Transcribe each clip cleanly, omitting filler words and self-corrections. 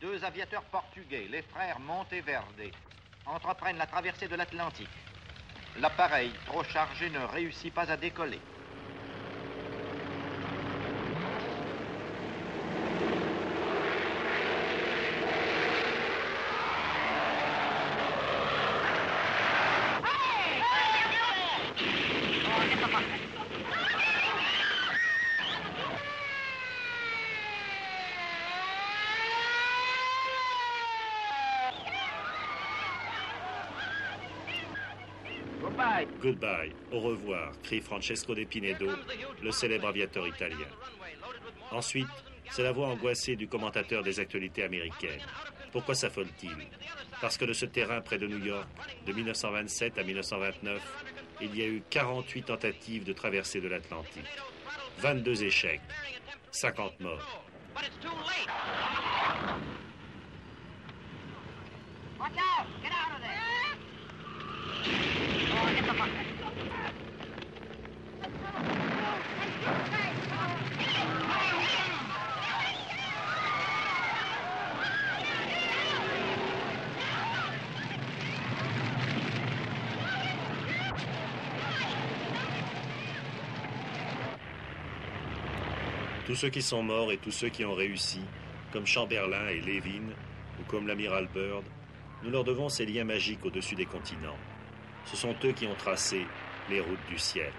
Deux aviateurs portugais, les frères Monteverde, entreprennent la traversée de l'Atlantique. L'appareil, trop chargé, ne réussit pas à décoller. Goodbye, au revoir, crie Francesco de Pinedo, le célèbre aviateur italien. Ensuite, c'est la voix angoissée du commentateur des actualités américaines. Pourquoi s'affole-t-il? Parce que de ce terrain près de New York, de 1927 à 1929, il y a eu 48 tentatives de traversée de l'Atlantique. 22 échecs, 50 morts. Watch out! Get out of there! Oh, get the fuck. Tous ceux qui sont morts et tous ceux qui ont réussi, comme Chamberlain et Levin, ou comme l'amiral Byrd, nous leur devons ces liens magiques au-dessus des continents. Ce sont eux qui ont tracé les routes du ciel.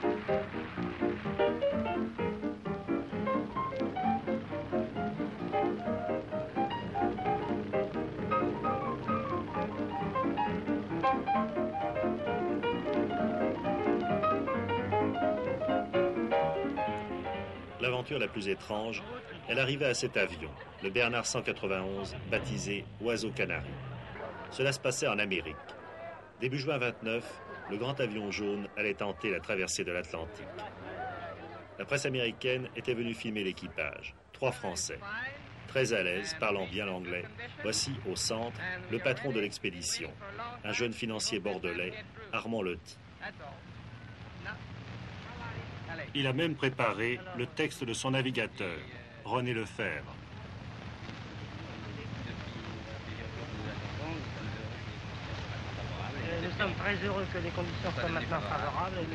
L'aventure la plus étrange, elle arrivait à cet avion, le Bernard 191, baptisé Oiseau Canari. Cela se passait en Amérique. Début juin 29, le grand avion jaune allait tenter la traversée de l'Atlantique. La presse américaine était venue filmer l'équipage. 3 Français. Très à l'aise, parlant bien l'anglais, voici au centre le patron de l'expédition, un jeune financier bordelais, Armand Lottie. Il a même préparé le texte de son navigateur, René Lefebvre. Nous sommes très heureux que les conditions soient maintenant favorables et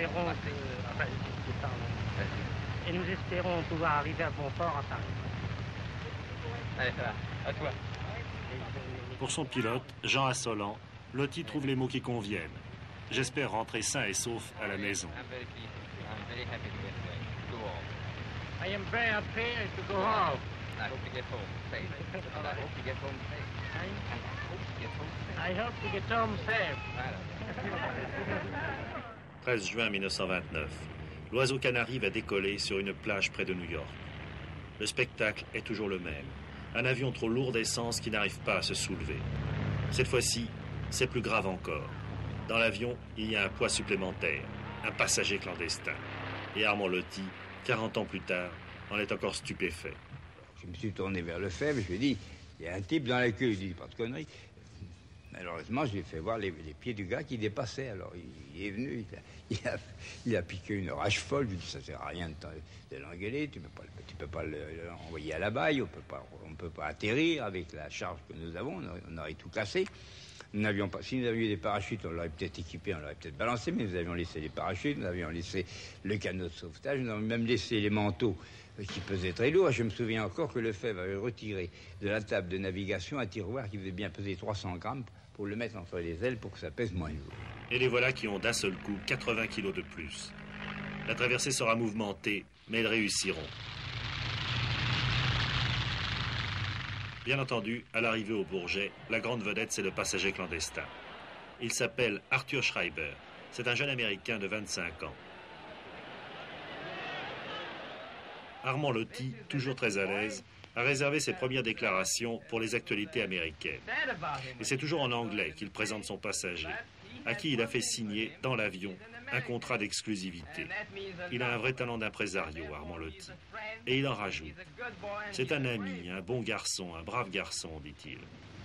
nous espérons pouvoir arriver à bon port à Paris. Allez, ça va. À toi. Pour son pilote, Jean Assolan, Lottie trouve les mots qui conviennent. J'espère rentrer sain et sauf à la maison. I am very happy to go home. I hope to get home safe. I hope to get home safe. I hope to get home safe. 13 juin 1929. L'Oiseau Canari va décoller sur une plage près de New York. Le spectacle est toujours le même. Un avion trop lourd d'essence qui n'arrive pas à se soulever. Cette fois-ci, c'est plus grave encore. Dans l'avion, il y a un poids supplémentaire, un passager clandestin. Et Armand Lottie, 40 ans plus tard, en est encore stupéfait. Je me suis tourné vers Lefebvre, je lui ai dit, il y a un type dans la queue, il dit, pas de conneries. Malheureusement, j'ai fait voir les pieds du gars qui dépassaient. Alors, il est venu, il a piqué une rage folle. Je lui ai dit, ça sert à rien de l'engueuler, tu peux pas l'envoyer à la baille, on peut pas atterrir avec la charge que nous avons, on aurait tout cassé. Si nous avions eu des parachutes, on l'aurait peut-être équipé, on l'aurait peut-être balancé, mais nous avions laissé les parachutes, nous avions laissé le canot de sauvetage, nous avions même laissé les manteaux qui pesaient très lourd. Je me souviens encore que Lefebvre avait retiré de la table de navigation un tiroir qui devait bien peser 300 grammes pour le mettre entre les ailes pour que ça pèse moins lourd. Et les voilà qui ont d'un seul coup 80 kilos de plus. La traversée sera mouvementée, mais ils réussiront. Bien entendu, à l'arrivée au Bourget, la grande vedette, c'est le passager clandestin. Il s'appelle Arthur Schreiber. C'est un jeune Américain de 25 ans. Armand Lottie, toujours très à l'aise, a réservé ses premières déclarations pour les actualités américaines. Et c'est toujours en anglais qu'il présente son passager, à qui il a fait signer, dans l'avion, un contrat d'exclusivité. Il a un vrai talent d'impresario, Armand Lottie. Et il en rajoute. C'est un ami, un bon garçon, un brave garçon, dit-il.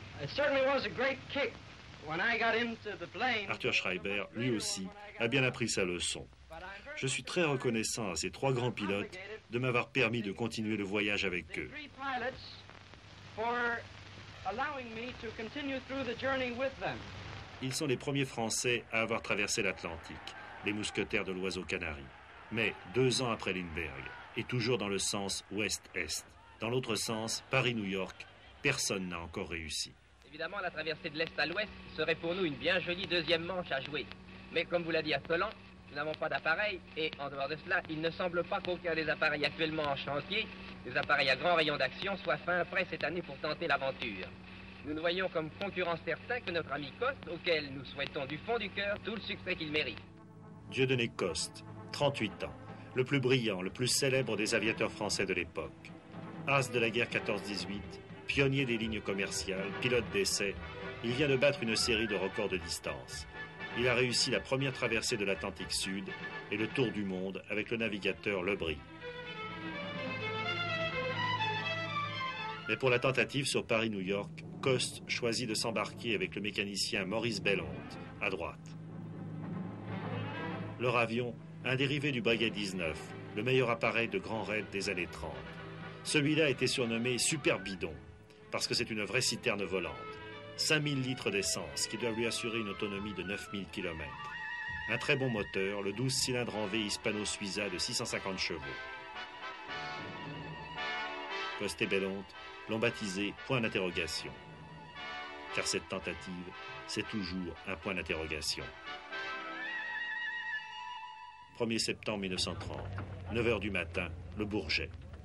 Arthur Schreiber, lui aussi, a bien appris sa leçon. Je suis très reconnaissant à ces 3 grands pilotes de m'avoir permis de continuer le voyage avec eux. for allowing me to continue through the journey with them. Ils sont les premiers Français à avoir traversé l'Atlantique, les mousquetaires de l'Oiseau Canari. Mais 2 ans après Lindbergh, et toujours dans le sens ouest-est. Dans l'autre sens, Paris-New York, personne n'a encore réussi. Évidemment, la traversée de l'Est à l'Ouest serait pour nous une bien jolie deuxième manche à jouer. Mais comme vous l'a dit Ascolan, nous n'avons pas d'appareil et en dehors de cela, il ne semble pas qu'aucun des appareils actuellement en chantier, des appareils à grand rayon d'action, soit fin prêt cette année pour tenter l'aventure. Nous ne voyons comme concurrent certain que notre ami Coste, auquel nous souhaitons du fond du cœur tout le succès qu'il mérite. Dieudonné Coste, 38 ans, le plus brillant, le plus célèbre des aviateurs français de l'époque. As de la guerre 14-18, pionnier des lignes commerciales, pilote d'essai, il vient de battre une série de records de distance. Il a réussi la première traversée de l'Atlantique Sud et le tour du monde avec le navigateur Le Brie. Mais pour la tentative sur Paris-New York, Coste choisit de s'embarquer avec le mécanicien Maurice Bellonte, à droite. Leur avion, un dérivé du Breguet 19, le meilleur appareil de grand raid des années 30. Celui-là a été surnommé Super Bidon, parce que c'est une vraie citerne volante. 5000 litres d'essence qui doivent lui assurer une autonomie de 9000 km. Un très bon moteur, le 12 cylindres en V Hispano-Suiza de 650 chevaux. Coste et Bellonte l'ont baptisé point d'interrogation. Car cette tentative, c'est toujours un point d'interrogation. 1er septembre 1930, 9h du matin, le Bourget.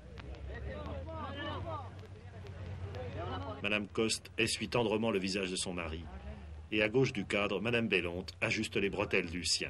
Madame Coste essuie tendrement le visage de son mari. Et à gauche du cadre, Madame Bellonte ajuste les bretelles du sien.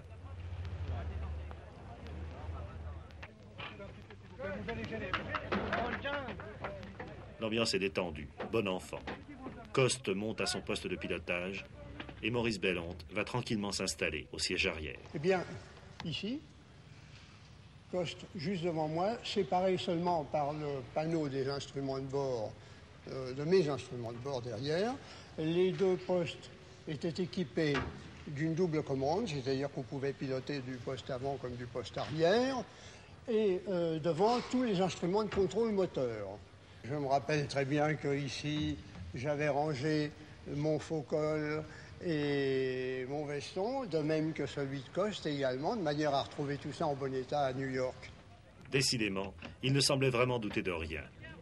L'ambiance est détendue, bon enfant. Coste monte à son poste de pilotage et Maurice Bellonte va tranquillement s'installer au siège arrière. Eh bien, ici, Coste, juste devant moi, séparé seulement par le panneau des instruments de bord, de mes instruments de bord derrière. Les 2 postes étaient équipés d'une double commande, c'est-à-dire qu'on pouvait piloter du poste avant comme du poste arrière, et devant tous les instruments de contrôle moteur. Je me rappelle très bien qu'ici, j'avais rangé mon faux col et mon veston, de même que celui de Coste également, de manière à retrouver tout ça en bon état à New York. Décidément, il ne semblait vraiment douter de rien.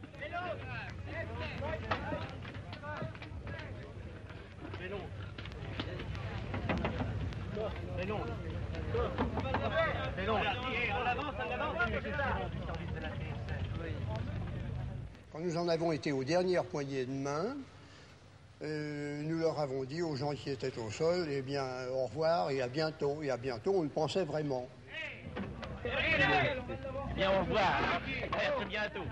Quand nous en avons été aux dernières poignées de main, nous leur avons dit aux gens qui étaient au sol, eh bien, au revoir et à bientôt. Et à bientôt, on le pensait vraiment. Bien, au revoir. À bientôt.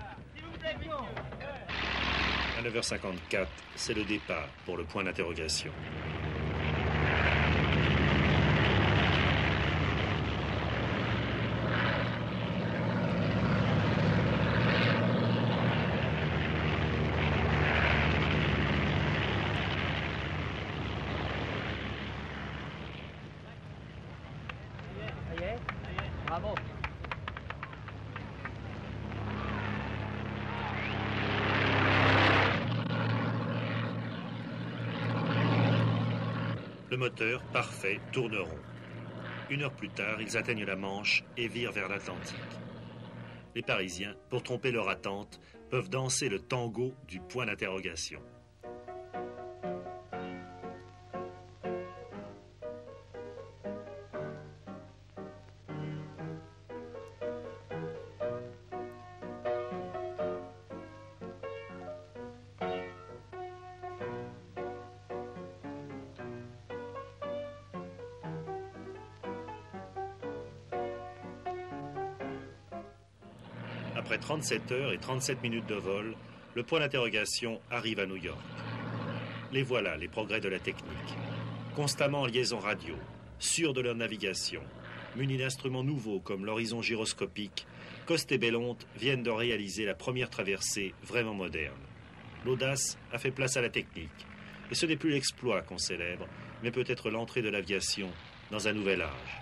À 9h54, c'est le départ pour le point d'interrogation. Bravo. Le moteur, parfait, tourne rond. 1 heure plus tard, ils atteignent la Manche et virent vers l'Atlantique. Les Parisiens, pour tromper leur attente, peuvent danser le tango du point d'interrogation. Après 37 heures et 37 minutes de vol, le point d'interrogation arrive à New York. Les voilà, les progrès de la technique. Constamment en liaison radio, sûrs de leur navigation, munis d'instruments nouveaux comme l'horizon gyroscopique, Coste et Bellonte viennent de réaliser la première traversée vraiment moderne. L'audace a fait place à la technique. Et ce n'est plus l'exploit qu'on célèbre, mais peut-être l'entrée de l'aviation dans un nouvel âge.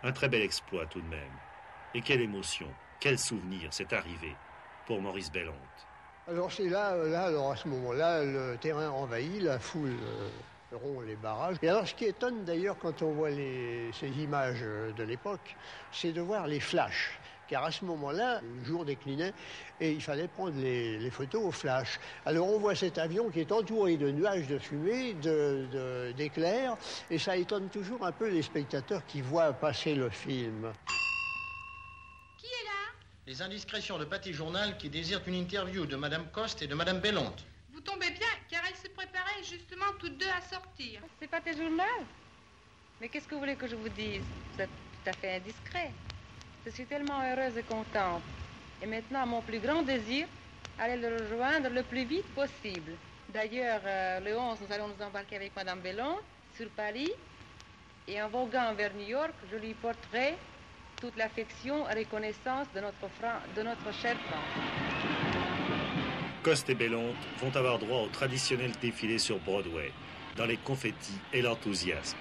Un très bel exploit tout de même. Et quelle émotion, quel souvenir s'est arrivé pour Maurice Bellonte. Alors c'est là, alors à ce moment-là, le terrain envahit, la foule rompt les barrages. Et alors ce qui étonne d'ailleurs quand on voit ces images de l'époque, c'est de voir les flashs. Car à ce moment-là, le jour déclinait et il fallait prendre les photos au flash. Alors on voit cet avion qui est entouré de nuages de fumée, d'éclairs, et ça étonne toujours un peu les spectateurs qui voient passer le film. Qui est là? Les indiscrétions de Pathé Journal qui désirent une interview de Madame Coste et de Madame Bellonte. Vous tombez bien, car elles se préparaient justement toutes deux à sortir. C'est pas tes journal? Mais qu'est-ce que vous voulez que je vous dise? Vous êtes tout à fait indiscret. Je suis tellement heureuse et contente. Et maintenant, mon plus grand désir, aller le rejoindre le plus vite possible. D'ailleurs, le 11, nous allons nous embarquer avec Madame Bellonte sur Paris. Et en voguant vers New York, je lui porterai toute l'affection et reconnaissance de notre chère France. Coste et Bellonte vont avoir droit au traditionnel défilé sur Broadway, dans les confettis et l'enthousiasme.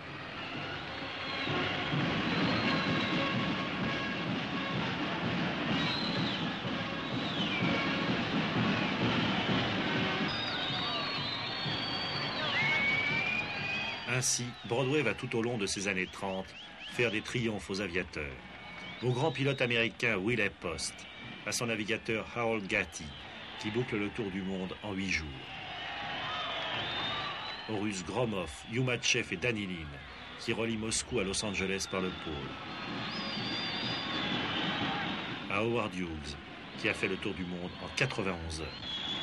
Ainsi, Broadway va tout au long de ces années 30 faire des triomphes aux aviateurs. Au grand pilote américain Wiley Post, à son navigateur Harold Gatty, qui boucle le tour du monde en 8 jours. Aux Russes Gromov, Yumatchev et Danilin, qui relient Moscou à Los Angeles par le pôle. À Howard Hughes, qui a fait le tour du monde en 91 heures.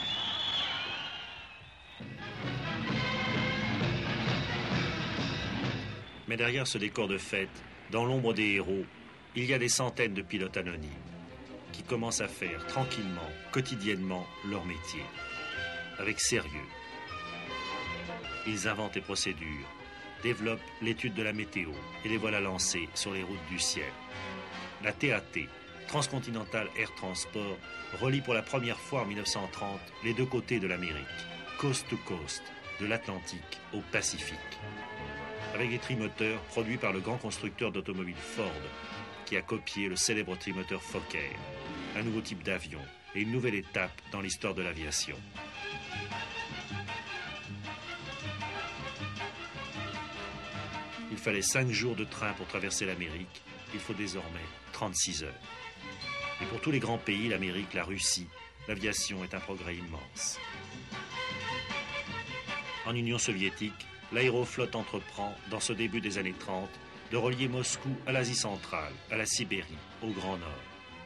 Mais derrière ce décor de fête, dans l'ombre des héros, il y a des centaines de pilotes anonymes qui commencent à faire tranquillement, quotidiennement, leur métier, avec sérieux. Ils inventent les procédures, développent l'étude de la météo et les voilà lancés sur les routes du ciel. La TAT, Transcontinental Air Transport, relie pour la première fois en 1930 les deux côtés de l'Amérique, coast to coast, de l'Atlantique au Pacifique. Avec des trimoteurs produits par le grand constructeur d'automobiles Ford, qui a copié le célèbre trimoteur Fokker, un nouveau type d'avion et une nouvelle étape dans l'histoire de l'aviation. Il fallait 5 jours de train pour traverser l'Amérique, il faut désormais 36 heures. Et pour tous les grands pays, l'Amérique, la Russie, l'aviation est un progrès immense. En Union soviétique, l'aéroflotte entreprend, dans ce début des années 30, de relier Moscou à l'Asie centrale, à la Sibérie, au Grand Nord.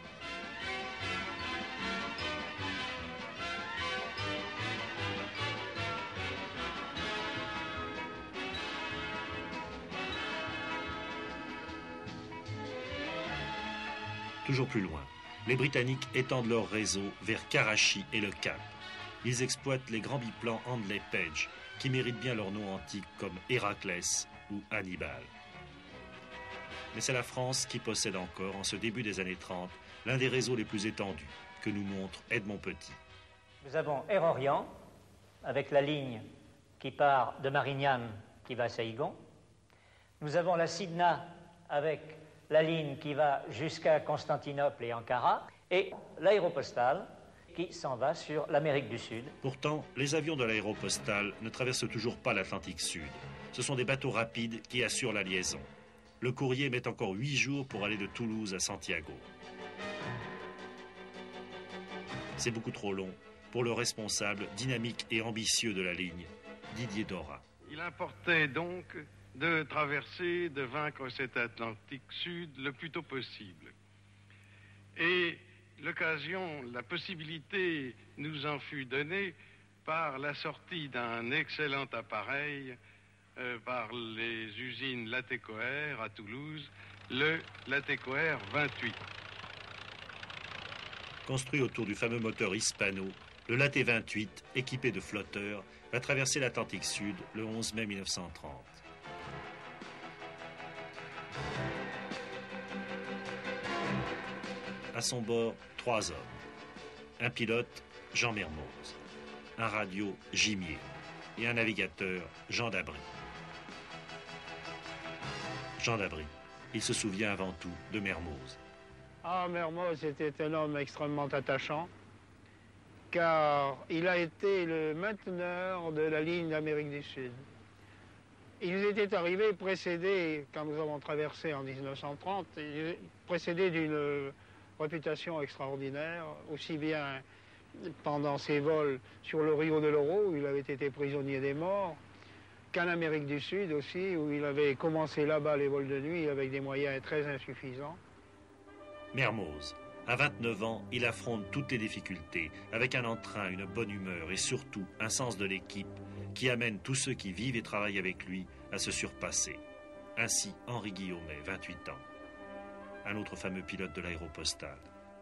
Toujours plus loin, les Britanniques étendent leur réseau vers Karachi et le Cap. Ils exploitent les grands biplans Handley Page, qui méritent bien leur nom antique comme Héraclès ou Hannibal. Mais c'est la France qui possède encore, en ce début des années 30, l'un des réseaux les plus étendus que nous montre Edmond Petit. Nous avons Air Orient, avec la ligne qui part de Marignane qui va à Saïgon. Nous avons la Sidna, avec la ligne qui va jusqu'à Constantinople et Ankara. Et l'Aéropostale, qui s'en va sur l'Amérique du Sud. Pourtant, les avions de l'Aéropostale ne traversent toujours pas l'Atlantique Sud. Ce sont des bateaux rapides qui assurent la liaison. Le courrier met encore 8 jours pour aller de Toulouse à Santiago. C'est beaucoup trop long pour le responsable dynamique et ambitieux de la ligne, Didier Dora. Il importait donc de traverser, de vaincre cet Atlantique Sud le plus tôt possible. Et l'occasion, la possibilité nous en fut donnée par la sortie d'un excellent appareil par les usines Latécoère à Toulouse, le Latécoère 28. Construit autour du fameux moteur Hispano, le Laté 28, équipé de flotteurs, va traverser l'Atlantique Sud le 11 mai 1930. À son bord, 3 hommes. Un pilote, Jean Mermoz. Un radio, Gimier. Et un navigateur, Jean Dabry. Jean Dabry, il se souvient avant tout de Mermoz. Ah, Mermoz était un homme extrêmement attachant, car il a été le mainteneur de la ligne d'Amérique du Sud. Ils étaient arrivés précédés, quand nous avons traversé en 1930, précédés d'une réputation extraordinaire, aussi bien pendant ses vols sur le Rio de l'Oro, où il avait été prisonnier des morts, qu'en Amérique du Sud aussi, où il avait commencé là-bas les vols de nuit avec des moyens très insuffisants. Mermoz, à 29 ans, il affronte toutes les difficultés, avec un entrain, une bonne humeur et surtout un sens de l'équipe qui amène tous ceux qui vivent et travaillent avec lui à se surpasser. Ainsi, Henri Guillaumet, 28 ans, un autre fameux pilote de l'Aéropostale.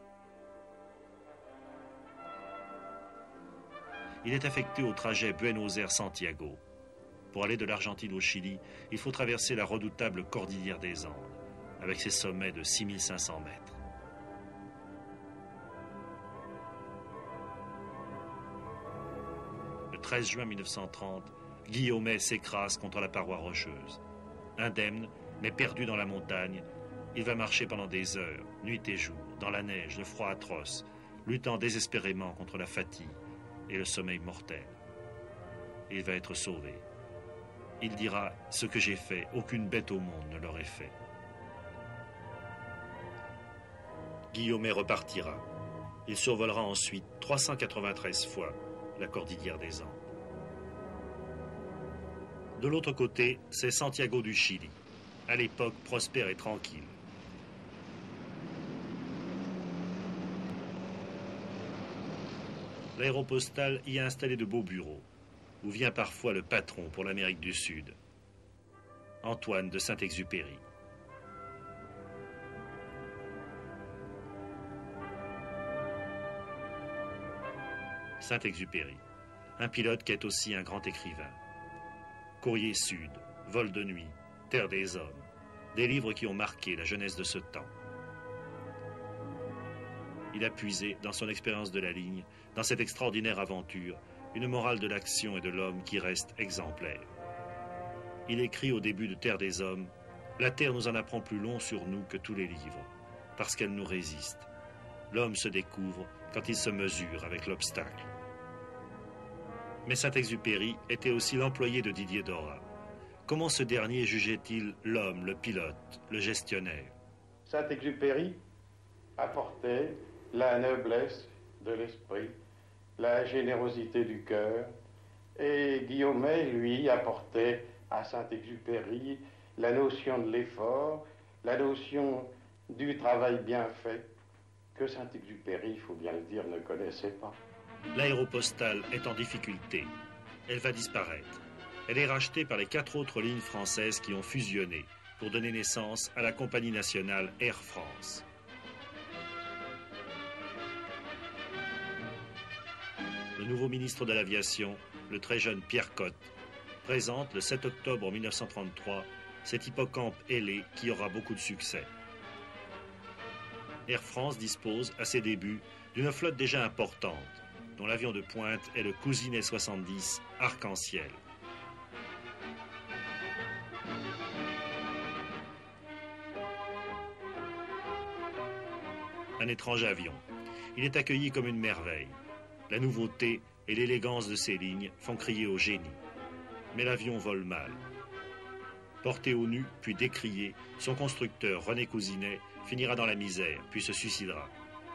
Il est affecté au trajet Buenos Aires-Santiago. Pour aller de l'Argentine au Chili, il faut traverser la redoutable cordillère des Andes, avec ses sommets de 6500 mètres. Le 13 juin 1930, Guillaumet s'écrase contre la paroi rocheuse. Indemne, mais perdu dans la montagne, il va marcher pendant des heures, nuit et jour, dans la neige, le froid atroce, luttant désespérément contre la fatigue et le sommeil mortel. Il va être sauvé. Il dira « Ce que j'ai fait, aucune bête au monde ne l'aurait fait ». Guillaumet repartira. Il survolera ensuite 393 fois la cordillère des Andes. De l'autre côté, c'est Santiago du Chili, à l'époque prospère et tranquille. L'Aéropostale y a installé de beaux bureaux, où vient parfois le patron pour l'Amérique du Sud, Antoine de Saint-Exupéry. Saint-Exupéry, un pilote qui est aussi un grand écrivain. Courrier Sud, Vol de nuit, Terre des hommes, des livres qui ont marqué la jeunesse de ce temps. Il a puisé dans son expérience de la ligne, dans cette extraordinaire aventure, une morale de l'action et de l'homme qui reste exemplaire. Il écrit au début de Terre des hommes « La terre nous en apprend plus long sur nous que tous les livres, parce qu'elle nous résiste. L'homme se découvre quand il se mesure avec l'obstacle. » Mais Saint-Exupéry était aussi l'employé de Didier Dora. Comment ce dernier jugeait-il l'homme, le pilote, le gestionnaire? Saint-Exupéry apportait la noblesse de l'esprit, la générosité du cœur, et Guillaumet, lui, apportait à Saint-Exupéry la notion de l'effort, la notion du travail bien fait, que Saint-Exupéry, il faut bien le dire, ne connaissait pas. L'Aéropostale est en difficulté. Elle va disparaître. Elle est rachetée par les 4 autres lignes françaises qui ont fusionné pour donner naissance à la compagnie nationale Air France. Le nouveau ministre de l'Aviation, le très jeune Pierre Cotte, présente le 7 octobre 1933 cet hippocampe ailé qui aura beaucoup de succès. Air France dispose, à ses débuts, d'une flotte déjà importante, dont l'avion de pointe est le Cousinet 70 Arc-en-Ciel. Un étrange avion. Il est accueilli comme une merveille. La nouveauté et l'élégance de ses lignes font crier au génie. Mais l'avion vole mal. Porté au nu, puis décrié, son constructeur, René Cousinet, finira dans la misère, puis se suicidera.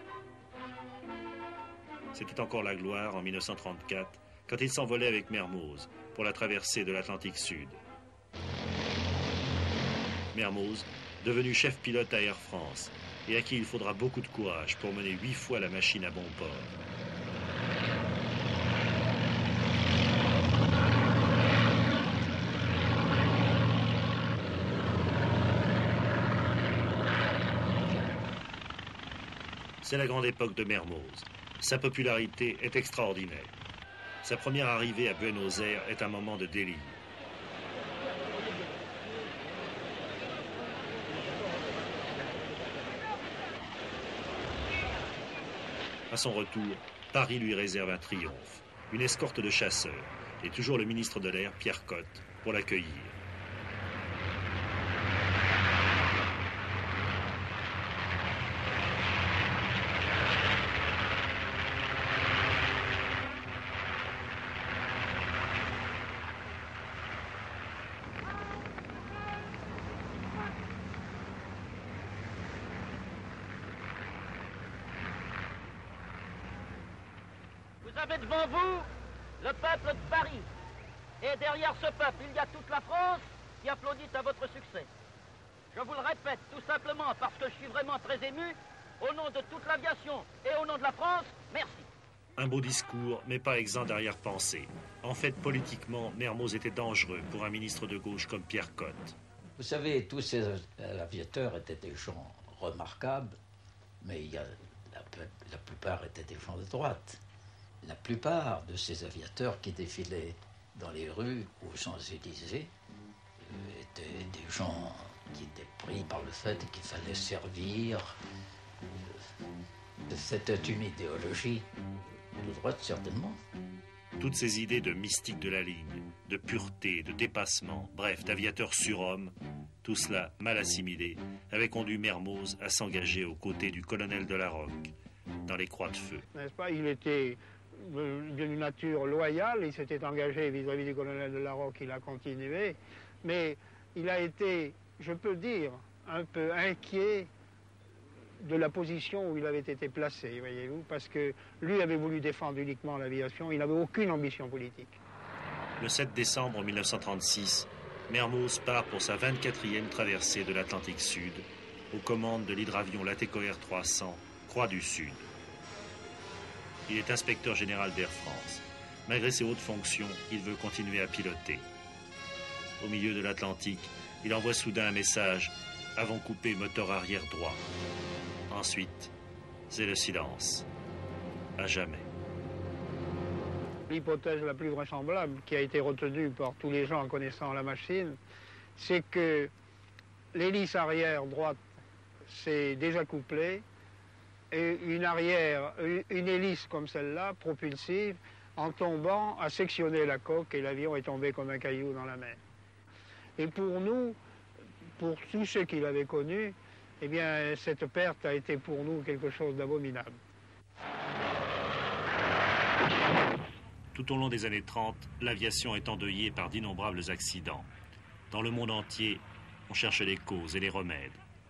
C'était encore la gloire en 1934, quand il s'envolait avec Mermoz pour la traversée de l'Atlantique Sud. Mermoz, devenu chef pilote à Air France, et à qui il faudra beaucoup de courage pour mener 8 fois la machine à bon port. C'est la grande époque de Mermoz. Sa popularité est extraordinaire. Sa première arrivée à Buenos Aires est un moment de délire. À son retour, Paris lui réserve un triomphe, une escorte de chasseurs, et toujours le ministre de l'Air, Pierre Cotte, pour l'accueillir. avez devant vous le peuple de Paris. Et derrière ce peuple, il y a toute la France qui applaudit à votre succès. Je vous le répète tout simplement parce que je suis vraiment très ému, au nom de toute l'aviation et au nom de la France, merci. Un beau discours, mais pas exempt d'arrière-pensée. En fait, politiquement, Mermoz était dangereux pour un ministre de gauche comme Pierre Cotte. Vous savez, tous ces aviateurs étaient des gens remarquables, mais la plupart étaient des gens de droite. La plupart de ces aviateurs qui défilaient dans les rues aux Champs-Élysées étaient des gens qui étaient pris par le fait qu'il fallait servir. C'était une idéologie de droite, certainement. Toutes ces idées de mystique de la ligne, de pureté, de dépassement, bref, d'aviateur surhomme, tout cela, mal assimilé, avait conduit Mermoz à s'engager aux côtés du colonel de la Rocque, dans les Croix de Feu. N'est-ce pas? Il était d'une nature loyale, il s'était engagé vis-à-vis du colonel de la Rocque, il a continué, mais il a été, je peux dire, un peu inquiet de la position où il avait été placé, voyez-vous, parce que lui avait voulu défendre uniquement l'aviation, il n'avait aucune ambition politique. Le 7 décembre 1936, Mermoz part pour sa 24e traversée de l'Atlantique Sud, aux commandes de l'hydravion Latécoère Air 300, Croix du Sud. Il est inspecteur général d'Air France. Malgré ses hautes fonctions, il veut continuer à piloter. Au milieu de l'Atlantique, il envoie soudain un message « Avons coupé moteur arrière droit ». Ensuite, c'est le silence. À jamais. L'hypothèse la plus vraisemblable qui a été retenue par tous les gens connaissant la machine, c'est que l'hélice arrière droite s'est déjà couplée et une hélice comme celle-là, propulsive, en tombant, a sectionné la coque et l'avion est tombé comme un caillou dans la mer. Et pour nous, pour tous ceux qui l'avaient connu, eh bien, cette perte a été pour nous quelque chose d'abominable. Tout au long des années 30, l'aviation est endeuillée par d'innombrables accidents. Dans le monde entier, on cherche les causes et les remèdes.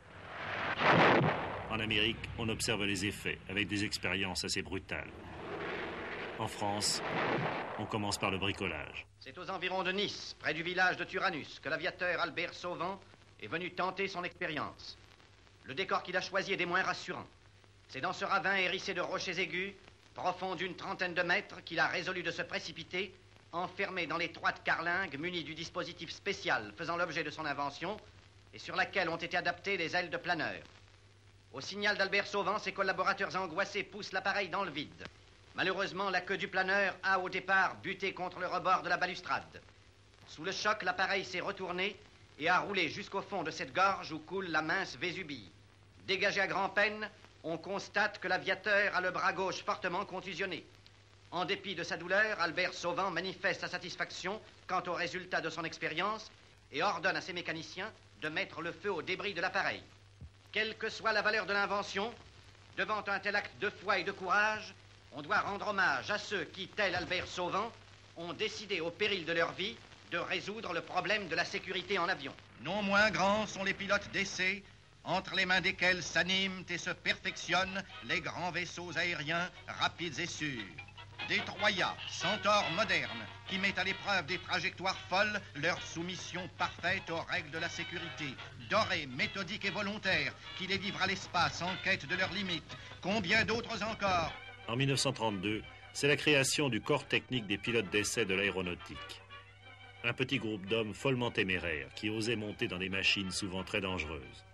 En Amérique, on observe les effets avec des expériences assez brutales. En France, on commence par le bricolage. C'est aux environs de Nice, près du village de Turanus, que l'aviateur Albert Sauvant est venu tenter son expérience. Le décor qu'il a choisi est des moins rassurants. C'est dans ce ravin hérissé de rochers aigus, profond d'une trentaine de mètres, qu'il a résolu de se précipiter, enfermé dans l'étroite carlingue munie du dispositif spécial faisant l'objet de son invention et sur laquelle ont été adaptées les ailes de planeur. Au signal d'Albert Sauvant, ses collaborateurs angoissés poussent l'appareil dans le vide. Malheureusement, la queue du planeur a au départ buté contre le rebord de la balustrade. Sous le choc, l'appareil s'est retourné et a roulé jusqu'au fond de cette gorge où coule la mince Vésubie. Dégagé à grand-peine, on constate que l'aviateur a le bras gauche fortement contusionné. En dépit de sa douleur, Albert Sauvant manifeste sa satisfaction quant au résultat de son expérience et ordonne à ses mécaniciens de mettre le feu aux débris de l'appareil. Quelle que soit la valeur de l'invention, devant un tel acte de foi et de courage, on doit rendre hommage à ceux qui, tel Albert Sauvant, ont décidé au péril de leur vie de résoudre le problème de la sécurité en avion. Non moins grands sont les pilotes d'essai, entre les mains desquels s'animent et se perfectionnent les grands vaisseaux aériens rapides et sûrs. Des Troyas, centaures modernes, qui mettent à l'épreuve des trajectoires folles leur soumission parfaite aux règles de la sécurité. Dorés, méthodiques et volontaires, qui les livrent à l'espace en quête de leurs limites. Combien d'autres encore? En 1932, c'est la création du corps technique des pilotes d'essai de l'aéronautique. Un petit groupe d'hommes follement téméraires qui osaient monter dans des machines souvent très dangereuses.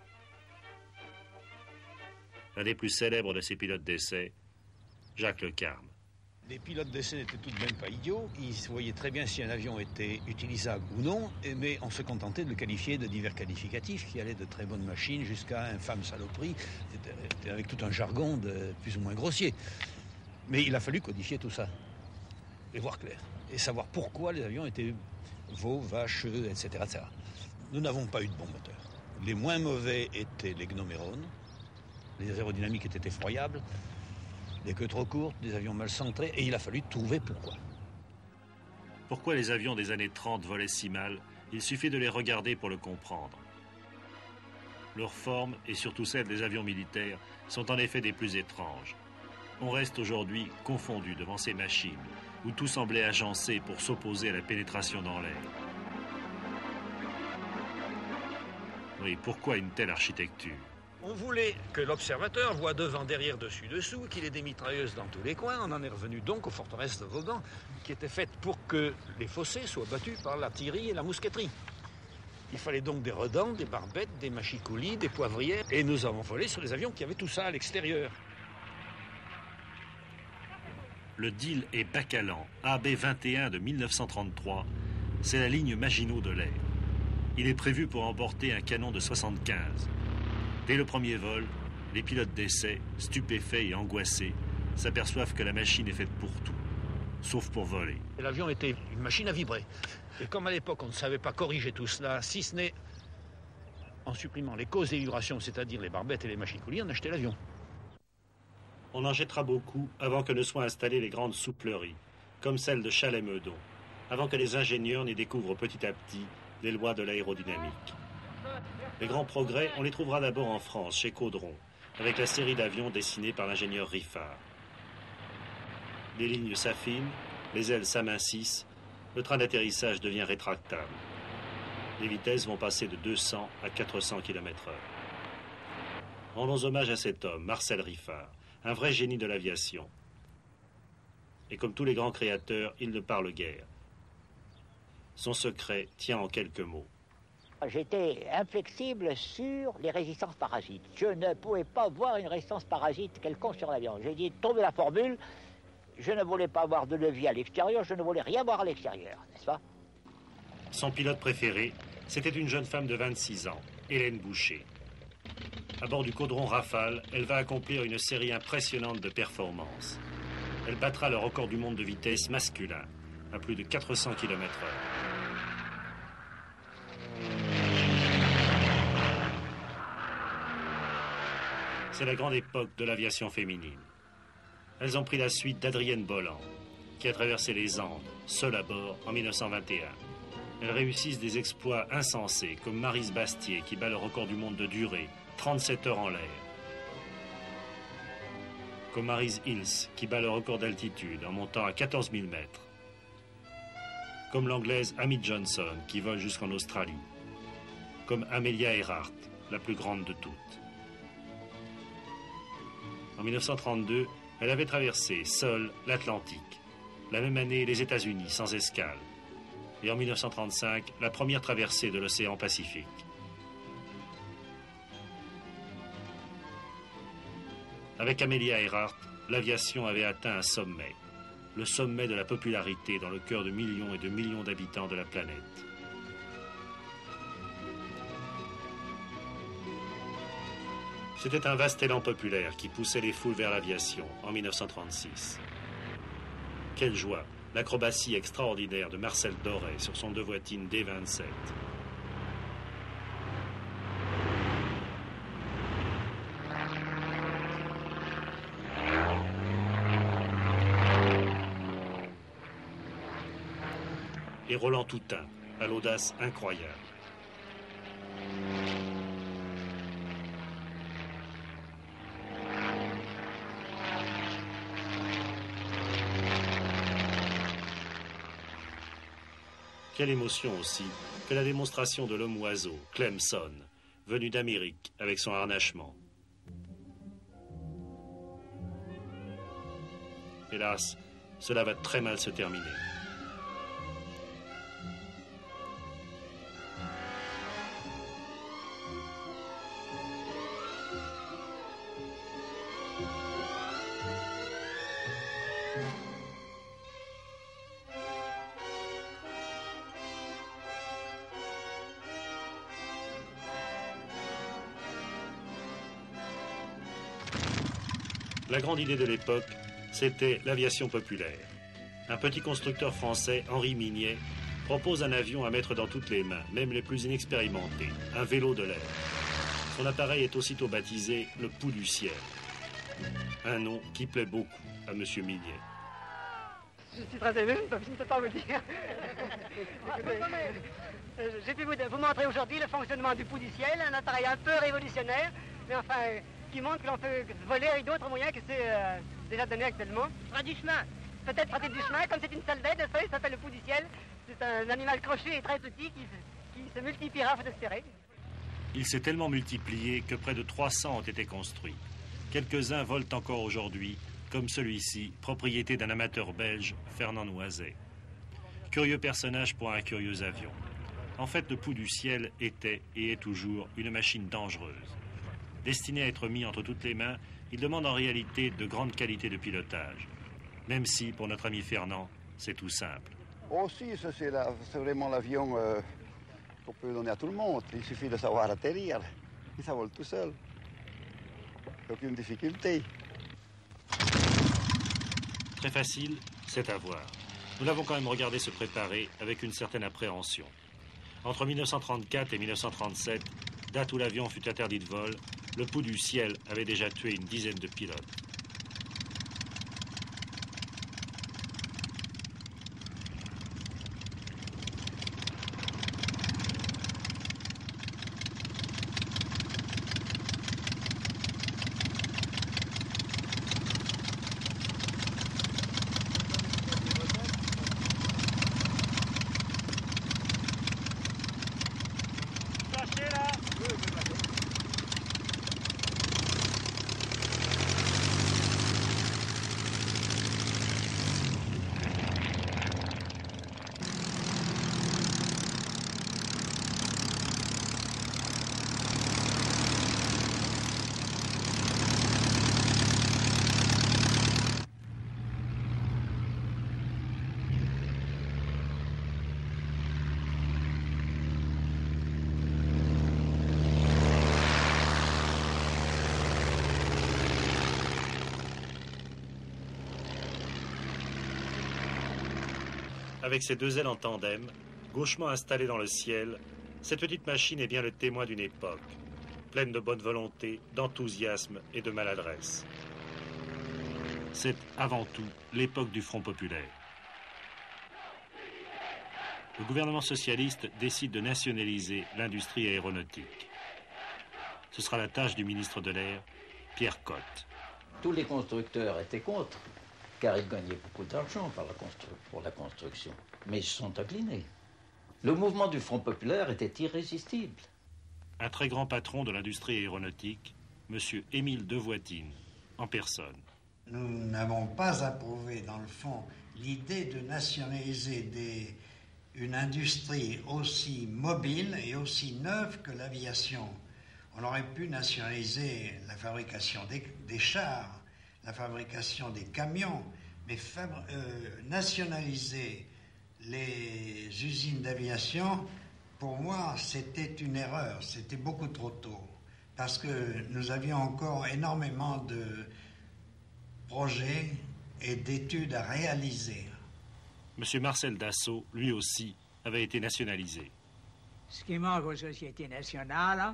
L'un des plus célèbres de ces pilotes d'essai, Jacques Le Carme. Les pilotes d'essai n'étaient tout de même pas idiots. Ils voyaient très bien si un avion était utilisable ou non, mais on se contentait de le qualifier de divers qualificatifs qui allaient de très bonnes machines jusqu'à infâme saloperie, avec tout un jargon de plus ou moins grossier. Mais il a fallu codifier tout ça et voir clair. Et savoir pourquoi les avions étaient veaux, vaches, etc., etc. Nous n'avons pas eu de bons moteurs. Les moins mauvais étaient les Gnomérones. Les aérodynamiques étaient effroyables. Des queues trop courtes, des avions mal centrés, et il a fallu trouver pourquoi. Pourquoi les avions des années 30 volaient si mal? Il suffit de les regarder pour le comprendre. Leurs formes, et surtout celles des avions militaires, sont en effet des plus étranges. On reste aujourd'hui confondu devant ces machines, où tout semblait agencé pour s'opposer à la pénétration dans l'air. Oui, pourquoi une telle architecture? On voulait que l'observateur voit devant, derrière, dessus, dessous, qu'il ait des mitrailleuses dans tous les coins. On en est revenu donc aux forteresses de Vauban, qui étaient faites pour que les fossés soient battus par l'artillerie et la mousqueterie. Il fallait donc des redans, des barbettes, des machicoulis, des poivrières. Et nous avons volé sur les avions qui avaient tout ça à l'extérieur. Le Diehl et Bacalan AB-21 de 1933, c'est la ligne Maginot de l'air. Il est prévu pour emporter un canon de 75. Dès le premier vol, les pilotes d'essai, stupéfaits et angoissés, s'aperçoivent que la machine est faite pour tout, sauf pour voler. L'avion était une machine à vibrer. Et comme à l'époque, on ne savait pas corriger tout cela, si ce n'est en supprimant les causes des vibrations, c'est-à-dire les barbettes et les machicoulis, on achetait l'avion. On en jettera beaucoup avant que ne soient installées les grandes soupleries, comme celle de Chalais-Meudon, avant que les ingénieurs n'y découvrent petit à petit les lois de l'aérodynamique. Les grands progrès, on les trouvera d'abord en France, chez Caudron, avec la série d'avions dessinés par l'ingénieur Riffard. Les lignes s'affinent, les ailes s'amincissent, le train d'atterrissage devient rétractable. Les vitesses vont passer de 200 à 400 km/h. Rendons hommage à cet homme, Marcel Riffard, un vrai génie de l'aviation. Et comme tous les grands créateurs, il ne parle guère. Son secret tient en quelques mots. J'étais inflexible sur les résistances parasites. Je ne pouvais pas voir une résistance parasite quelconque sur l'avion. J'ai dit, tombez la formule, je ne voulais pas avoir de levier à l'extérieur, je ne voulais rien voir à l'extérieur, n'est-ce pas? Son pilote préféré, c'était une jeune femme de 26 ans, Hélène Boucher. À bord du Caudron Rafale, elle va accomplir une série impressionnante de performances. Elle battra le record du monde de vitesse masculin, à plus de 400 km/h. C'est la grande époque de l'aviation féminine. Elles ont pris la suite d'Adrienne Bolland, qui a traversé les Andes, seule à bord, en 1921. Elles réussissent des exploits insensés, comme Maryse Bastier, qui bat le record du monde de durée, 37 heures en l'air. Comme Maryse Hills, qui bat le record d'altitude, en montant à 14 000 mètres. Comme l'anglaise Amy Johnson, qui vole jusqu'en Australie. Comme Amelia Earhart, la plus grande de toutes. En 1932, elle avait traversé, seule, l'Atlantique. La même année, les États-Unis, sans escale. Et en 1935, la première traversée de l'océan Pacifique. Avec Amelia Earhart, l'aviation avait atteint un sommet. Le sommet de la popularité dans le cœur de millions et de millions d'habitants de la planète. C'était un vaste élan populaire qui poussait les foules vers l'aviation en 1936. Quelle joie, l'acrobatie extraordinaire de Marcel Doré sur son deux-voitines D-27. Et Roland Toutain, à l'audace incroyable. Quelle émotion aussi que la démonstration de l'homme-oiseau, Clemson, venu d'Amérique avec son harnachement. Hélas, cela va très mal se terminer. La grande idée de l'époque, c'était l'aviation populaire. Un petit constructeur français, Henri Mignet, propose un avion à mettre dans toutes les mains, même les plus inexpérimentées, un vélo de l'air. Son appareil est aussitôt baptisé le Pouls du ciel. Un nom qui plaît beaucoup à M. Mignet. Je suis très ému, je ne peux pas vous dire. J'ai pu vous montrer aujourd'hui le fonctionnement du Pouls du ciel, un appareil un peu révolutionnaire, mais enfin, qui montre que l'on peut voler avec d'autres moyens que déjà donné actuellement. Près du chemin. Peut-être près du chemin, comme c'est une salvette, de feuilles, ça s'appelle le pou du ciel. C'est un animal crochet et très petit qui se multipliera, faut espérer. Il s'est tellement multiplié que près de 300 ont été construits. Quelques-uns volent encore aujourd'hui, comme celui-ci, propriété d'un amateur belge, Fernand Noiset. Curieux personnage pour un curieux avion. En fait, le pou du ciel était et est toujours une machine dangereuse. Destiné à être mis entre toutes les mains, il demande en réalité de grandes qualités de pilotage. Même si, pour notre ami Fernand, c'est tout simple. Aussi, c'est vraiment l'avion qu'on peut donner à tout le monde. Il suffit de savoir atterrir. Et ça vole tout seul. Aucune difficulté. Très facile, c'est à voir. Nous l'avons quand même regardé se préparer avec une certaine appréhension. Entre 1934 et 1937, date où l'avion fut interdit de vol, le pou du ciel avait déjà tué une dizaine de pilotes. Avec ses deux ailes en tandem, gauchement installées dans le ciel, cette petite machine est bien le témoin d'une époque, pleine de bonne volonté, d'enthousiasme et de maladresse. C'est avant tout l'époque du Front populaire. Le gouvernement socialiste décide de nationaliser l'industrie aéronautique. Ce sera la tâche du ministre de l'Air, Pierre Cotte. Tous les constructeurs étaient contre, car ils gagnaient beaucoup d'argent pour la construction. Mais ils se sont inclinés. Le mouvement du Front populaire était irrésistible. Un très grand patron de l'industrie aéronautique, M. Émile Devoitine, en personne. Nous n'avons pas approuvé, dans le fond, l'idée de nationaliser une industrie aussi mobile et aussi neuve que l'aviation. On aurait pu nationaliser la fabrication des chars, la fabrication des camions, mais nationaliser les usines d'aviation, pour moi, c'était une erreur, c'était beaucoup trop tôt, parce que nous avions encore énormément de projets et d'études à réaliser. M. Marcel Dassault, lui aussi, avait été nationalisé. Ce qui manque aux sociétés nationales,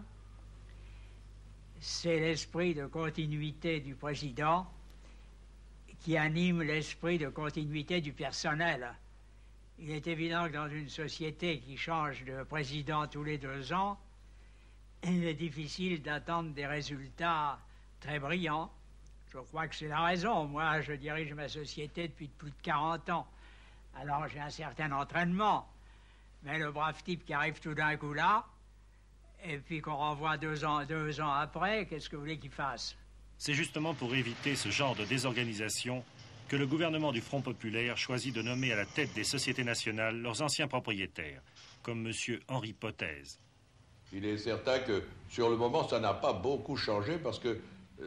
c'est l'esprit de continuité du président qui anime l'esprit de continuité du personnel. Il est évident que dans une société qui change de président tous les 2 ans, il est difficile d'attendre des résultats très brillants. Je crois que c'est la raison. Moi, je dirige ma société depuis plus de 40 ans. Alors j'ai un certain entraînement. Mais le brave type qui arrive tout d'un coup là, et puis qu'on renvoie 2 ans après, qu'est-ce que vous voulez qu'il fasse? C'est justement pour éviter ce genre de désorganisation que le gouvernement du Front populaire choisit de nommer à la tête des sociétés nationales leurs anciens propriétaires, comme M. Henri Pothèse. Il est certain que sur le moment, ça n'a pas beaucoup changé parce que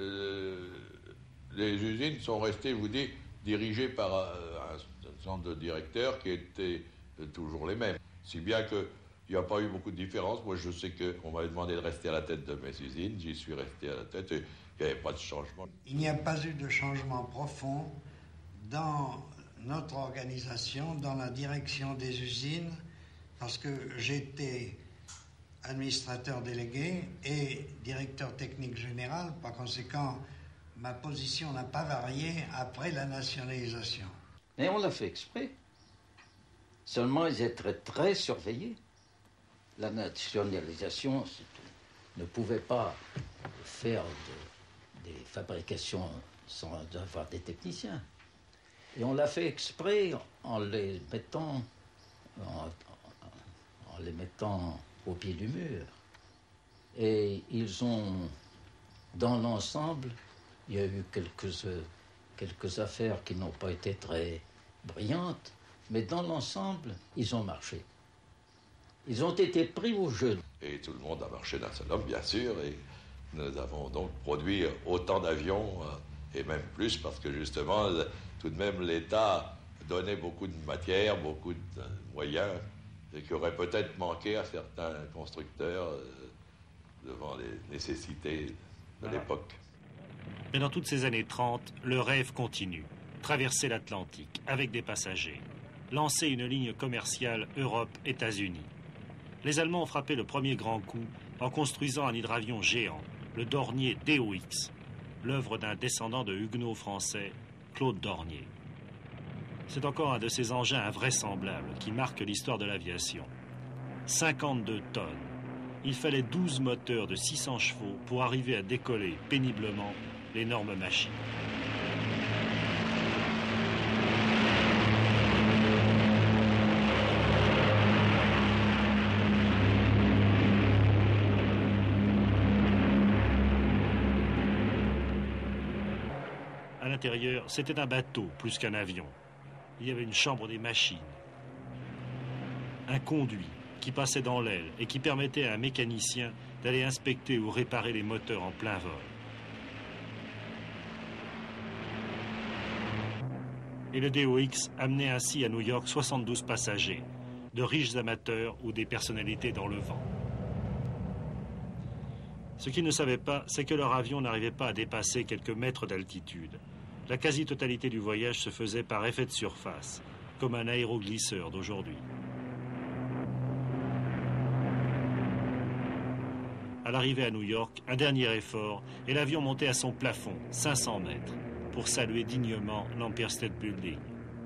les usines sont restées, je vous dis, dirigées par un centre de directeurs qui étaient toujours les mêmes. Si bien qu'il n'y a pas eu beaucoup de différence. Moi, je sais qu'on m'avait demandé de rester à la tête de mes usines. J'y suis resté à la tête et il n'y avait pas de changement. Il n'y a pas eu de changement profond dans notre organisation, dans la direction des usines, parce que j'étais administrateur délégué et directeur technique général. Par conséquent, ma position n'a pas varié après la nationalisation. Mais on l'a fait exprès. Seulement, ils étaient très surveillés. La nationalisation ne pouvait pas faire des fabrications sans avoir des techniciens. Et on l'a fait exprès en les mettant au pied du mur. Et ils ont, dans l'ensemble, il y a eu quelques affaires qui n'ont pas été très brillantes, mais dans l'ensemble, ils ont marché. Ils ont été pris au jeu. Et tout le monde a marché d'un seul homme, bien sûr, et nous avons donc produit autant d'avions, et même plus, parce que justement, tout de même, l'État donnait beaucoup de matière, beaucoup de moyens, et qui auraient peut-être manqué à certains constructeurs devant les nécessités de l'époque. Mais dans toutes ces années 30, le rêve continue. Traverser l'Atlantique avec des passagers. Lancer une ligne commerciale Europe-États-Unis. Les Allemands ont frappé le premier grand coup en construisant un hydravion géant, le Dornier DOX, l'œuvre d'un descendant de huguenots français, Claude Dornier. C'est encore un de ces engins invraisemblables qui marquent l'histoire de l'aviation. 52 tonnes. Il fallait 12 moteurs de 600 chevaux pour arriver à décoller péniblement l'énorme machine. À l'intérieur, c'était un bateau plus qu'un avion. Il y avait une chambre des machines, un conduit qui passait dans l'aile et qui permettait à un mécanicien d'aller inspecter ou réparer les moteurs en plein vol. Et le DOX amenait ainsi à New York 72 passagers, de riches amateurs ou des personnalités dans le vent. Ce qu'ils ne savaient pas, c'est que leur avion n'arrivait pas à dépasser quelques mètres d'altitude. La quasi-totalité du voyage se faisait par effet de surface, comme un aéroglisseur d'aujourd'hui. À l'arrivée à New York, un dernier effort, et l'avion montait à son plafond, 500 mètres, pour saluer dignement l'Empire State Building.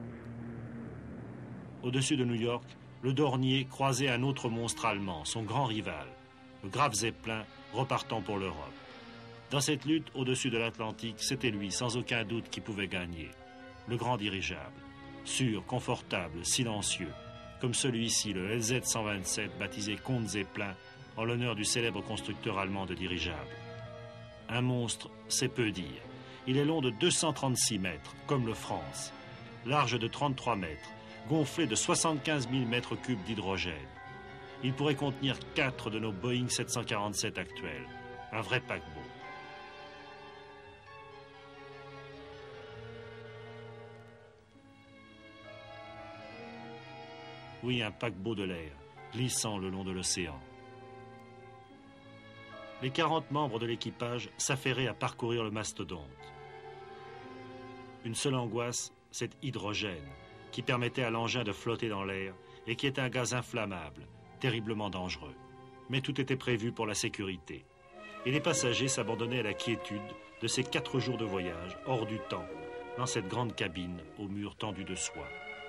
Au-dessus de New York, le Dornier croisait un autre monstre allemand, son grand rival, le Graf Zeppelin, repartant pour l'Europe. Dans cette lutte au-dessus de l'Atlantique, c'était lui, sans aucun doute, qui pouvait gagner. Le grand dirigeable, sûr, confortable, silencieux, comme celui-ci, le LZ-127, baptisé Comte Zeppelin, en l'honneur du célèbre constructeur allemand de dirigeables. Un monstre, c'est peu dire. Il est long de 236 mètres, comme le France, large de 33 mètres, gonflé de 75 000 mètres cubes d'hydrogène. Il pourrait contenir 4 de nos Boeing 747 actuels. Un vrai paquebot. Oui, un paquebot de l'air, glissant le long de l'océan. Les 40 membres de l'équipage s'affairaient à parcourir le mastodonte. Une seule angoisse, cet hydrogène, qui permettait à l'engin de flotter dans l'air et qui est un gaz inflammable, terriblement dangereux. Mais tout était prévu pour la sécurité. Et les passagers s'abandonnaient à la quiétude de ces 4 jours de voyage, hors du temps, dans cette grande cabine aux murs tendus de soie.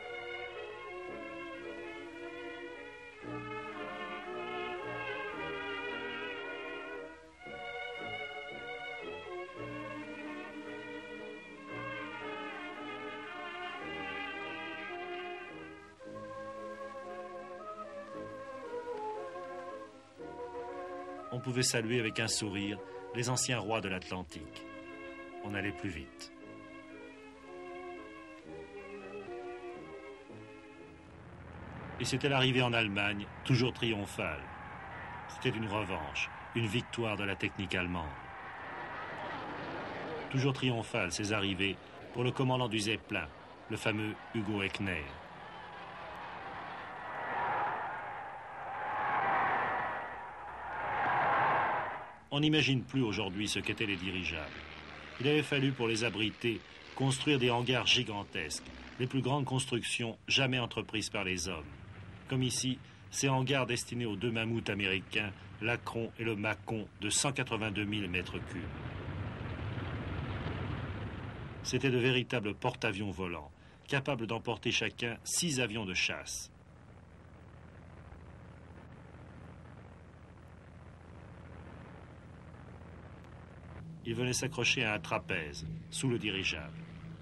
On pouvait saluer avec un sourire les anciens rois de l'Atlantique. On allait plus vite. Et c'était l'arrivée en Allemagne, toujours triomphale. C'était une revanche, une victoire de la technique allemande. Toujours triomphale, ces arrivées pour le commandant du Zeppelin, le fameux Hugo Echner. On n'imagine plus aujourd'hui ce qu'étaient les dirigeables. Il avait fallu pour les abriter construire des hangars gigantesques, les plus grandes constructions jamais entreprises par les hommes. Comme ici, ces hangars destinés aux 2 mammouths américains, l'Acron et le Macon, de 182 000 mètres cubes. C'étaient de véritables porte-avions volants, capables d'emporter chacun 6 avions de chasse. il venait s'accrocher à un trapèze, sous le dirigeable.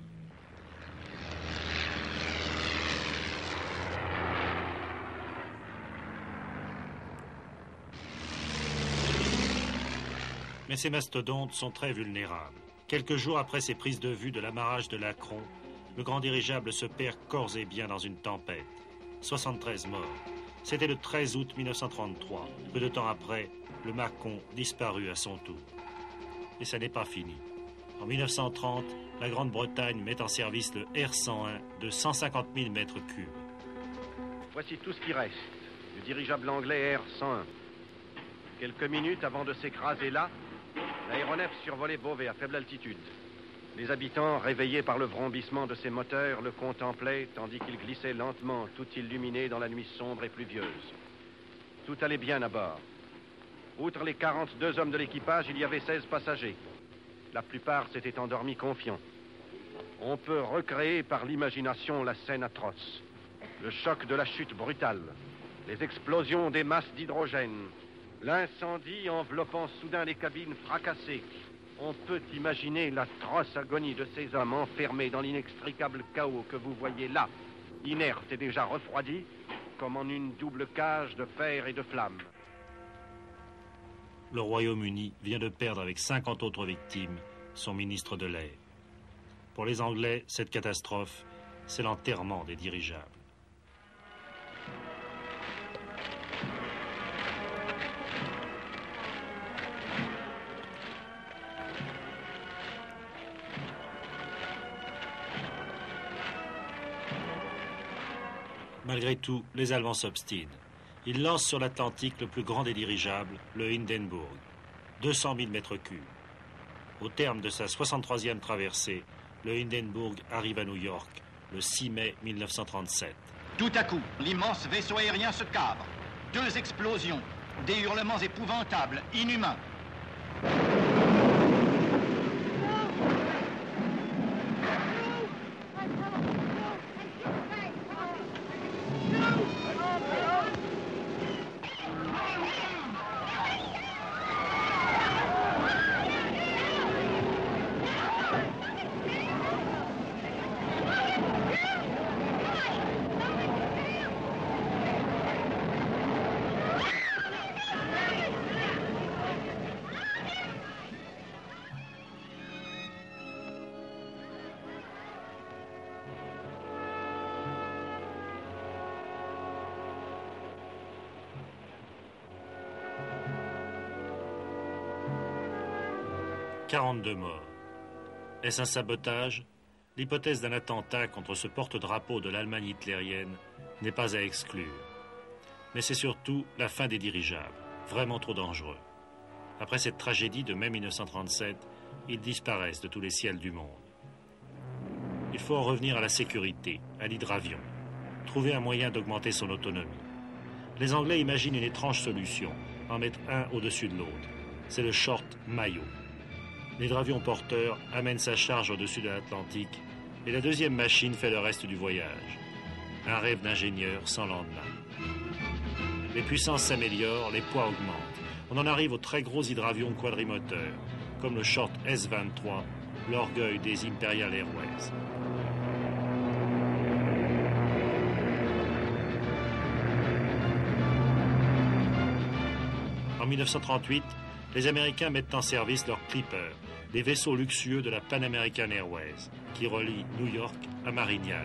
Mais ces mastodontes sont très vulnérables. Quelques jours après ces prises de vue de l'amarrage de l'Acron, le grand dirigeable se perd corps et biens dans une tempête. 73 morts. C'était le 13 août 1933. Peu de temps après, le Mâcon disparut à son tour. Et ça n'est pas fini. En 1930, la Grande-Bretagne met en service le R-101 de 150 000 mètres cubes. Voici tout ce qui reste du dirigeable anglais R-101. Quelques minutes avant de s'écraser là, l'aéronef survolait Beauvais à faible altitude. Les habitants, réveillés par le vrombissement de ses moteurs, le contemplaient tandis qu'il glissait lentement, tout illuminé dans la nuit sombre et pluvieuse. Tout allait bien à bord. Outre les 42 hommes de l'équipage, il y avait 16 passagers. La plupart s'étaient endormis confiants. On peut recréer par l'imagination la scène atroce. Le choc de la chute brutale, les explosions des masses d'hydrogène, l'incendie enveloppant soudain les cabines fracassées. On peut imaginer l'atroce agonie de ces hommes enfermés dans l'inextricable chaos que vous voyez là, inerte et déjà refroidi, comme en une double cage de fer et de flammes. Le Royaume-Uni vient de perdre avec 50 autres victimes son ministre de l'air. Pour les Anglais, cette catastrophe, c'est l'enterrement des dirigeables. Malgré tout, les Allemands s'obstinent. Ils lancent sur l'Atlantique le plus grand des dirigeables, le Hindenburg, 200 000 mètres cubes. Au terme de sa 63e traversée, le Hindenburg arrive à New York le 6 mai 1937. Tout à coup, l'immense vaisseau aérien se cabre. 2 explosions, des hurlements épouvantables, inhumains. « 42 morts. Est-ce un sabotage? L'hypothèse d'un attentat contre ce porte-drapeau de l'Allemagne hitlérienne n'est pas à exclure. Mais c'est surtout la fin des dirigeables, vraiment trop dangereux. Après cette tragédie de mai 1937, ils disparaissent de tous les ciels du monde. Il faut en revenir à la sécurité, à l'hydravion, trouver un moyen d'augmenter son autonomie. Les Anglais imaginent une étrange solution, en mettre un au-dessus de l'autre. C'est le short maillot. L'hydravion porteur amène sa charge au-dessus de l'Atlantique et la deuxième machine fait le reste du voyage. Un rêve d'ingénieur sans lendemain. Les puissances s'améliorent, les poids augmentent. On en arrive aux très gros hydravions quadrimoteurs, comme le Short S-23, l'orgueil des Imperial Airways. En 1938, les Américains mettent en service leurs Clipper, des vaisseaux luxueux de la Pan American Airways, qui relient New York à Marignane.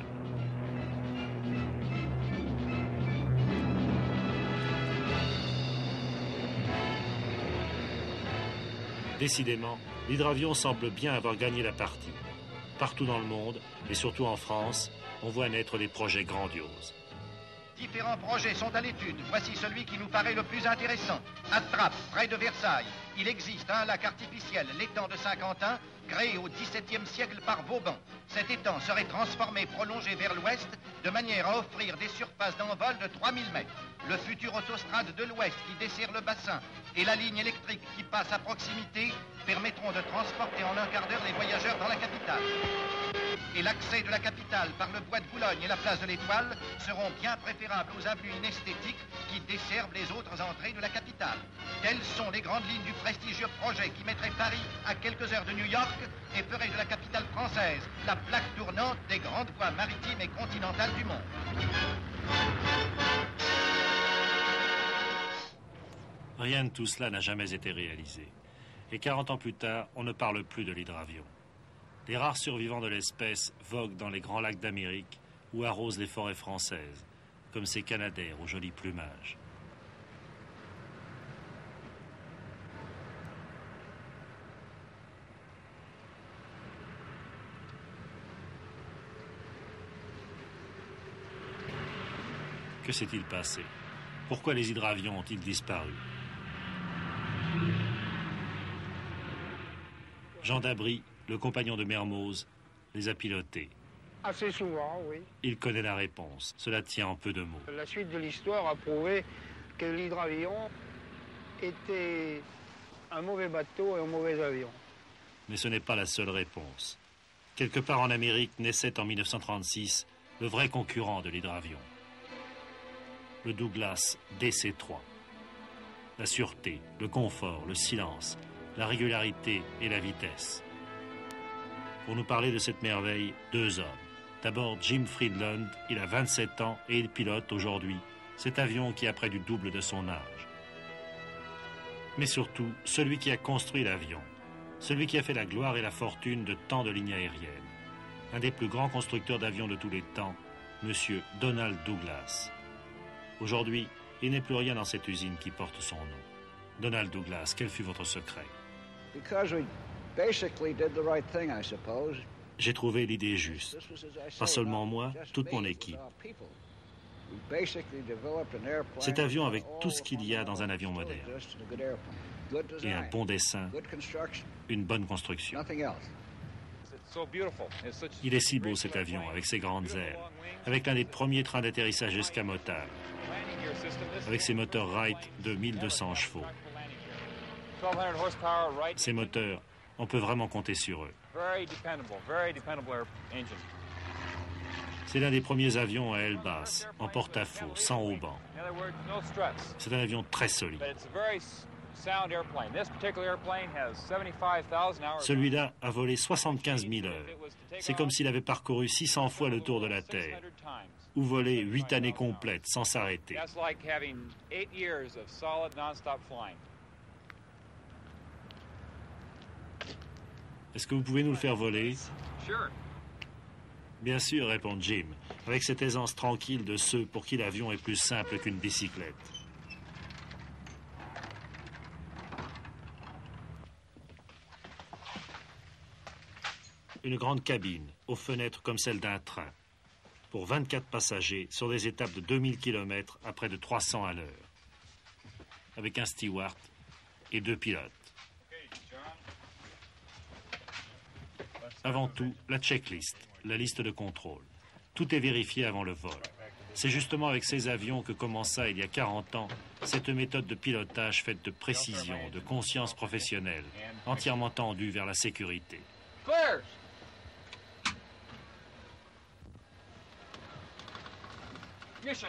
Décidément, l'hydravion semble bien avoir gagné la partie. Partout dans le monde, et surtout en France, on voit naître des projets grandioses. Différents projets sont à l'étude. Voici celui qui nous paraît le plus intéressant. À Trappes, près de Versailles, il existe un lac artificiel, l'étang de Saint-Quentin, créé au XVIIe siècle par Vauban. Cet étang serait transformé, prolongé vers l'ouest, de manière à offrir des surfaces d'envol de 3000 mètres. Le futur autostrade de l'ouest qui dessert le bassin et la ligne électrique qui passe à proximité permettront de transporter en un quart d'heure les voyageurs dans la capitale. et l'accès de la capitale par le bois de Boulogne et la place de l'Étoile seront bien préférables aux avenues inesthétiques qui desservent les autres entrées de la capitale. Telles sont les grandes lignes du prestigieux projet qui mettrait Paris à quelques heures de New York et ferait de la capitale française la plaque tournante des grandes voies maritimes et continentales du monde. Rien de tout cela n'a jamais été réalisé. Et 40 ans plus tard, on ne parle plus de l'hydravion. Les rares survivants de l'espèce voguent dans les grands lacs d'Amérique ou arrosent les forêts françaises, comme ces canadaires au joli plumage. Que s'est-il passé? Pourquoi les hydravions ont-ils disparu? Jean Dabry, le compagnon de Mermoz, les a pilotés. Assez souvent, oui. Il connaît la réponse. Cela tient en peu de mots. La suite de l'histoire a prouvé que l'hydravion était un mauvais bateau et un mauvais avion. Mais ce n'est pas la seule réponse. Quelque part en Amérique naissait en 1936 le vrai concurrent de l'hydravion. Le Douglas DC-3. La sûreté, le confort, le silence, la régularité et la vitesse. Pour nous parler de cette merveille, deux hommes. D'abord Jim Friedland, il a 27 ans et il pilote aujourd'hui cet avion qui a près du double de son âge. Mais surtout, celui qui a construit l'avion, celui qui a fait la gloire et la fortune de tant de lignes aériennes. Un des plus grands constructeurs d'avions de tous les temps, Monsieur Donald Douglas. Aujourd'hui, il n'est plus rien dans cette usine qui porte son nom. Donald Douglas, quel fut votre secret? J'ai trouvé l'idée juste. Pas seulement moi, toute mon équipe. Cet avion avec tout ce qu'il y a dans un avion moderne. Et un bon dessin, une bonne construction. Il est si beau cet avion, avec ses grandes ailes, avec l'un des premiers trains d'atterrissage escamotables, avec ses moteurs Wright de 1200 chevaux. Ces moteurs, on peut vraiment compter sur eux. C'est l'un des premiers avions à aile basse, en porte-à-faux, sans haubans. C'est un avion très solide. Celui-là a volé 75 000 heures. C'est comme s'il avait parcouru 600 fois le tour de la Terre, ou volé 8 années complètes sans s'arrêter. Est-ce que vous pouvez nous le faire voler? Bien sûr, répond Jim, avec cette aisance tranquille de ceux pour qui l'avion est plus simple qu'une bicyclette. Une grande cabine, aux fenêtres comme celle d'un train, pour 24 passagers sur des étapes de 2000 km à près de 300 à l'heure, avec un steward et 2 pilotes. Avant tout, la checklist, la liste de contrôle. Tout est vérifié avant le vol. C'est justement avec ces avions que commença il y a 40 ans cette méthode de pilotage faite de précision, de conscience professionnelle, entièrement tendue vers la sécurité. Clears. Mission.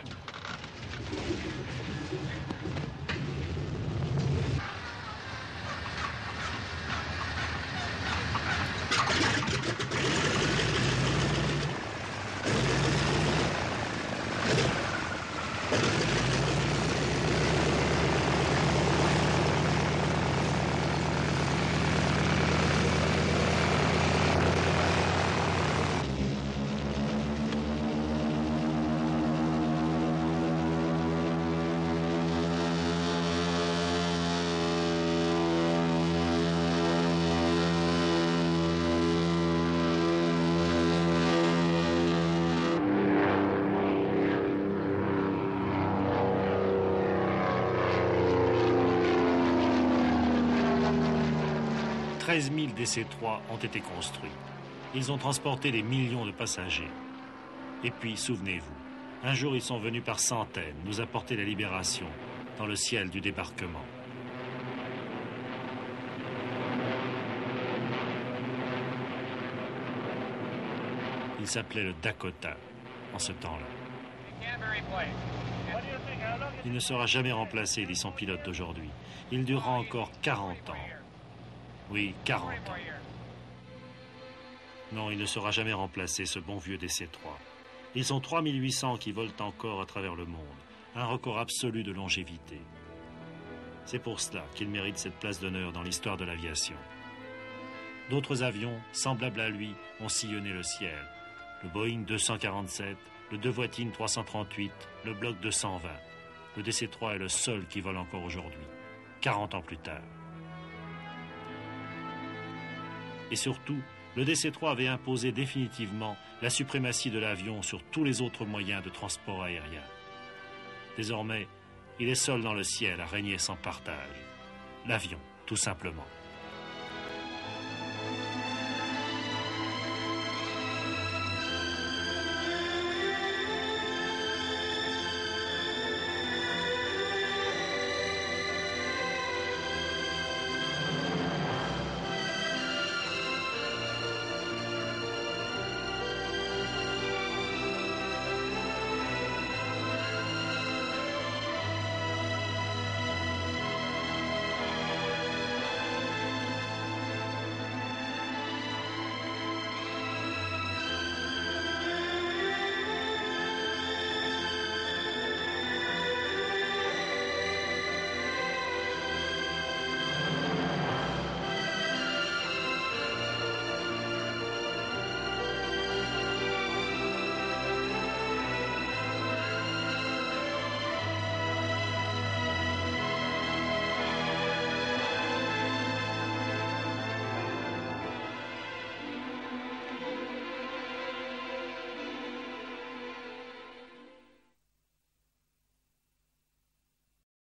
« 13 000 DC-3 ont été construits. Ils ont transporté des millions de passagers. Et puis, souvenez-vous, un jour ils sont venus par centaines nous apporter la libération dans le ciel du débarquement. Il s'appelait le Dakota en ce temps-là. Il ne sera jamais remplacé, dit son pilote d'aujourd'hui. Il durera encore 40 ans. Oui, 40 ans. Non, il ne sera jamais remplacé, ce bon vieux DC-3. Ils sont 3800 qui volent encore à travers le monde. Un record absolu de longévité. C'est pour cela qu'il mérite cette place d'honneur dans l'histoire de l'aviation. D'autres avions, semblables à lui, ont sillonné le ciel. Le Boeing 247, le Devoitine 338, le Block 220. Le DC-3 est le seul qui vole encore aujourd'hui, 40 ans plus tard. Et surtout, le DC-3 avait imposé définitivement la suprématie de l'avion sur tous les autres moyens de transport aérien. Désormais, il est seul dans le ciel à régner sans partage. L'avion, tout simplement.